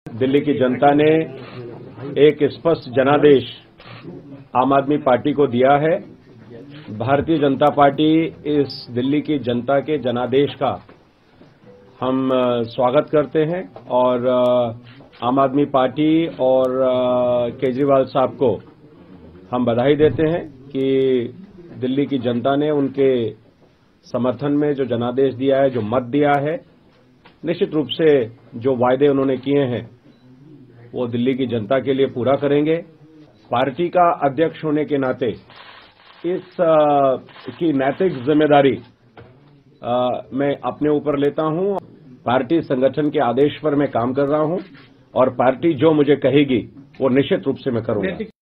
दिल्ली की जनता ने एक स्पष्ट जनादेश आम आदमी पार्टी को दिया है। भारतीय जनता पार्टी इस दिल्ली की जनता के जनादेश का हम स्वागत करते हैं और आम आदमी पार्टी और केजरीवाल साहब को हम बधाई देते हैं कि दिल्ली की जनता ने उनके समर्थन में जो जनादेश दिया है, जो मत दिया है, निश्चित रूप से जो वायदे उन्होंने किए हैं वो दिल्ली की जनता के लिए पूरा करेंगे। पार्टी का अध्यक्ष होने के नाते इस की नैतिक जिम्मेदारी मैं अपने ऊपर लेता हूं। पार्टी संगठन के आदेश पर मैं काम कर रहा हूं और पार्टी जो मुझे कहेगी वो निश्चित रूप से मैं करूंगा।